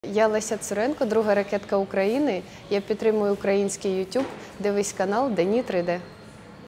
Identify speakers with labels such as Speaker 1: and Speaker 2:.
Speaker 1: Я Леся Цуренко, друга ракетка України. Я підтримую український YouTube. Дивись канал Дені 3D.